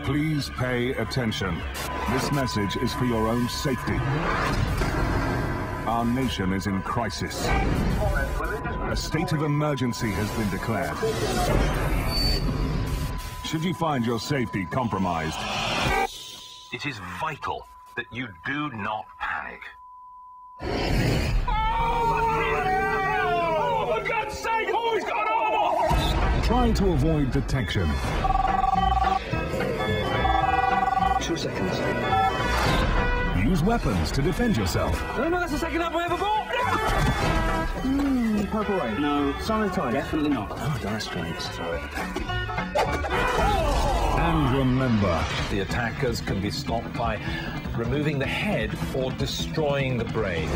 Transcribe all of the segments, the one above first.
Please pay attention. This message is for your own safety. Our nation is in crisis. A state of emergency has been declared. Should you find your safety compromised, it is vital that you do not panic. Oh, for God's sake, who's got on? try to avoid detection. 2 seconds. Use weapons to defend yourself. No, that's the second up I ever bought. Purple rain. No, Sanitize. definitely not. Oh, dire straits. Throw it. And remember, The attackers can be stopped by removing the head or destroying the brain.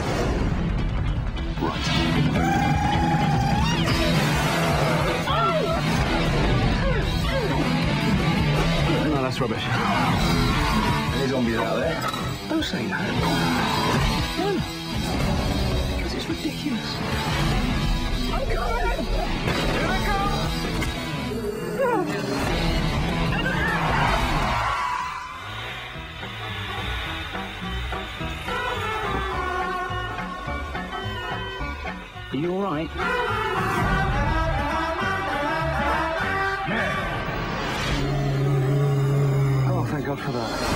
No, that's rubbish. Any zombies out there? Don't say that. No. Because it's ridiculous. I'm coming! Here I come! Are you all right? Oh, thank God for that.